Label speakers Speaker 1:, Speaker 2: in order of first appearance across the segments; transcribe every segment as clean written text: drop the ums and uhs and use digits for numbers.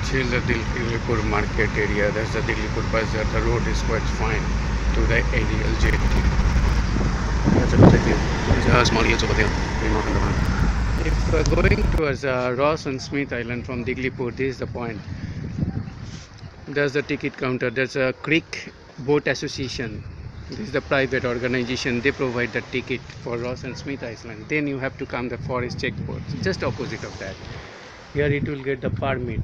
Speaker 1: This is the Diglipur market area. That's the Diglipur Bazaar. The road is quite fine to the Aerial Jetty. There's small hills over there in North Andaman. If going towards Ross and Smith Island from Diglipur, this is the point. There's the ticket counter. There's a Creek Boat Association. This is the private organization. They provide the ticket for Ross and Smith Island. Then you have to come the forest checkpoint, just opposite of that. Here it will get the permit,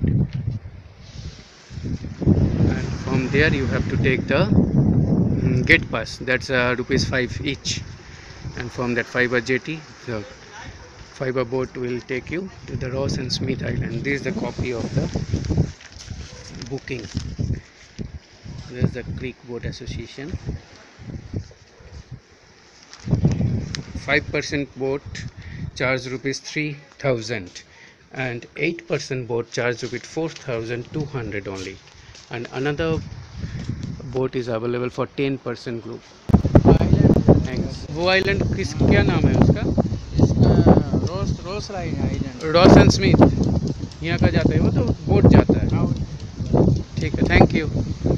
Speaker 1: and from there you have to take the gate pass. That's rupees 5 each, and from that fiber jetty, the fiber boat will take you to the Ross and Smith Island. This is the copy of the booking. There's the Creek Boat Association. 5% boat charge rupees 3,000 and 8% boat charge rupees 4,200 only, and another boat is available for 10% group. Thanks. वो island किस क्या नाम है उसका?
Speaker 2: इसका Ross island,
Speaker 1: Ross and Smith यहाँ का जाता है, वो तो बोट जाता है. ठीक है, thank you.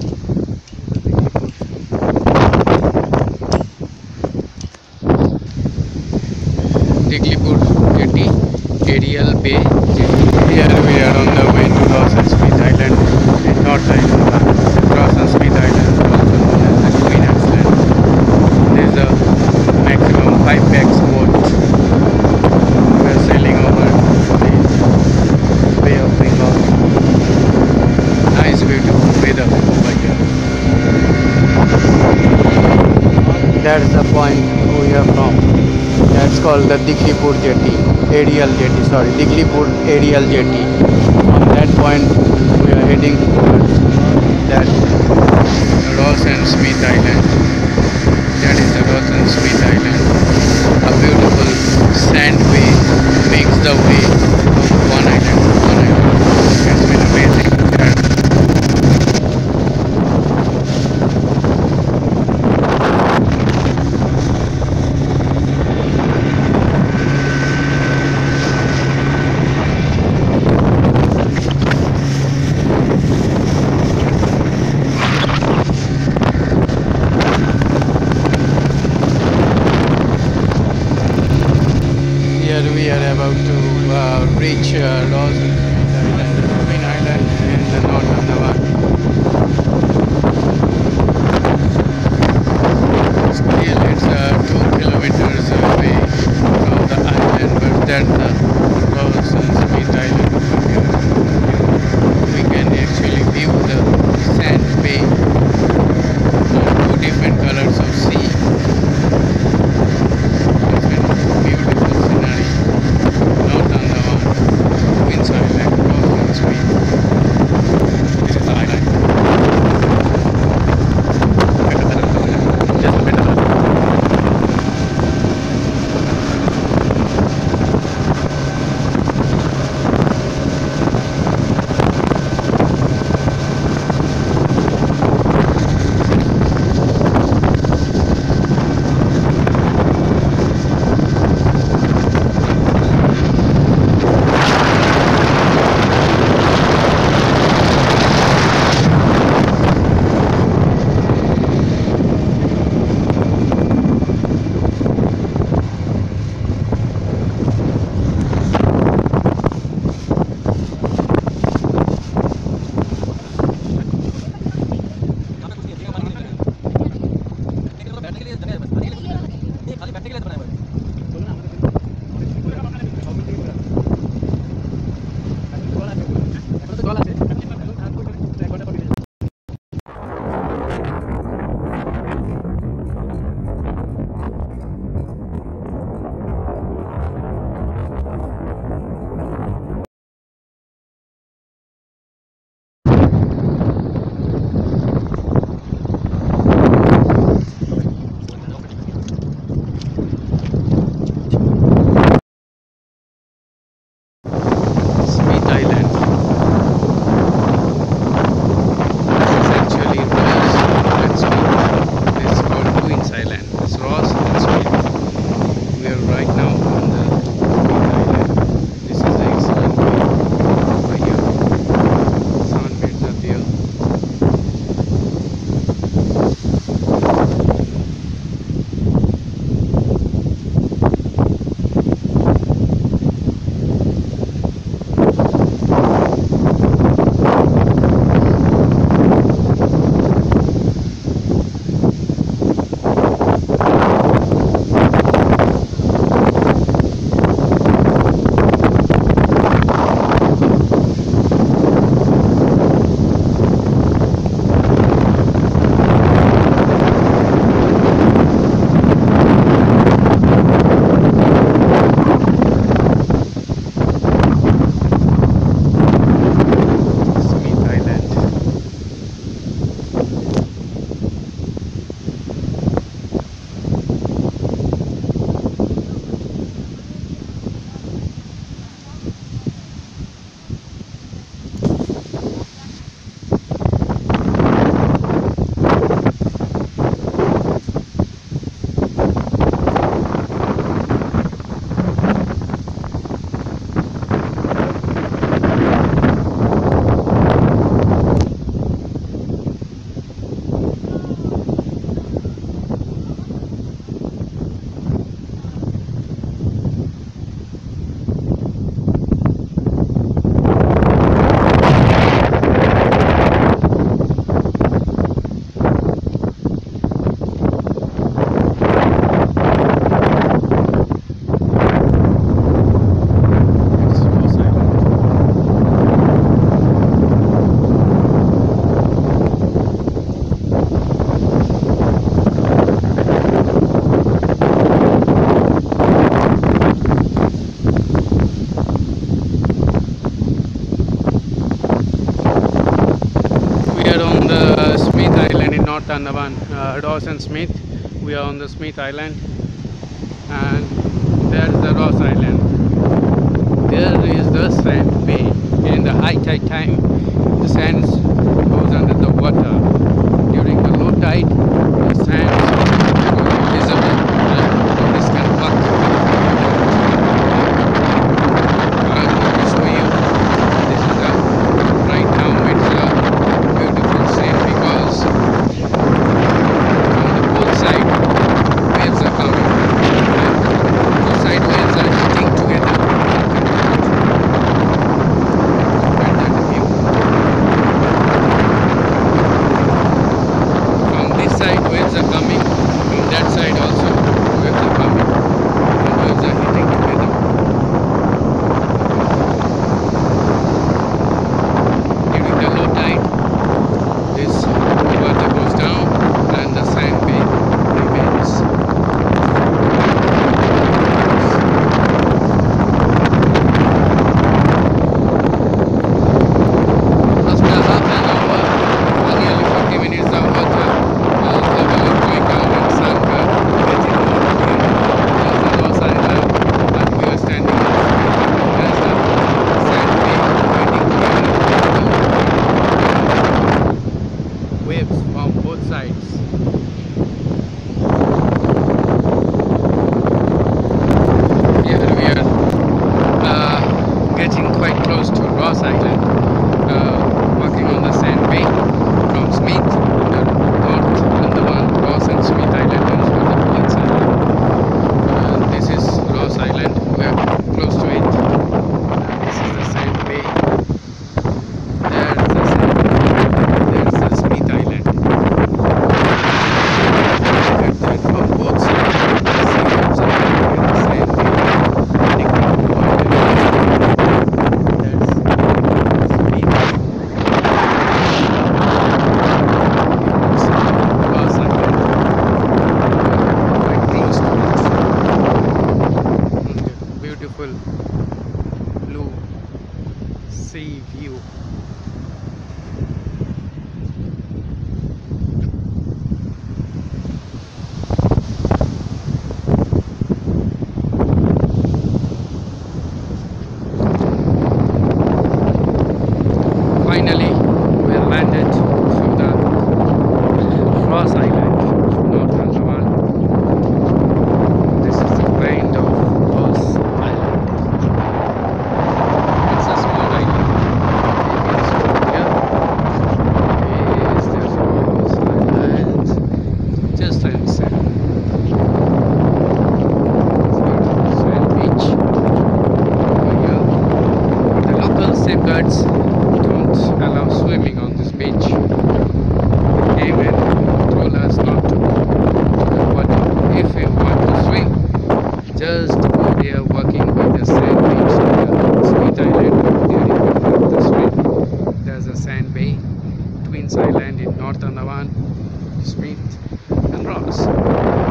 Speaker 1: Diglipur Jetty, Aerial Bay Jetty. Here we are on the way to Ross and Smith Island in North Andaman. Ross and Smith Island, also known as the Twin Islands. There is a maximum 5 packs boat. We are sailing over the Bay of Bengal. Nice, beautiful weather over here. That's the point we are from. That's called the Diglipur Jetty, Aerial Jetty, sorry, Diglipur Aerial Jetty. From that point we are heading towards that Ross and Smith Island. That is the Ross and Smith Island. A beautiful sand way makes the way of one island to one island. It's been amazing. We are about to reach Ross and Smith Island, Twin Island in the North Andaman. Still it's 2 kilometers away from the island, but that's the Ross and Smith Island over here. We can actually view the sand bay, 2 different colors of sea. North Andaman, Twin Island, Ross and Smith. This is North Andaman, Ross and Smith. We are on the Smith Island, and there is the Ross Island. There is the sand bay. In the high tide time, the sand goes under the water. During the low tide, the sand is visible and tourists can walk. I'm going to show you. This is a right now. It's a beautiful scene because on the both side waves are coming and both side waves are hitting together. From this side waves are coming, from that side also waves are coming, and waves are hitting together. During the low tide, this water goes down and the sand bay remains. After half an hour, or nearly 40 minutes, the water level is going down in Sandbar, getting more clear. There's the North Island, and we are standing as the sand bay getting clearer. Waves from both sides. Here we are getting quite close to Ross Island, walking on the sand bay from Smith, the North Andaman, Ross and Smith Islanders for the Twin Islands. This is Ross Island. We are close to it. This is the sand bay. There's the sand bay. There's the Smith Island. And then from both sides, the sea waves are coming at the sand bay, heading down to Andaman. That's Smith. Ross Island. Quite close to it. Beautiful blue sea view. Finally, we are landed to the Ross Island, North Andaman. This is the kind of Ross Island. It's a small island. It's here. Yes, there's Ross Island. Just like sand. Sand beach. Over here. The local safeguards don't allow swimming on this beach. They came and told us not to go to the water. If you want to swim, just go there walking by the sand beach near Smith Island. There you can have the swim. There's a sand bay, Twin Island in North Andaman, Smith and Ross.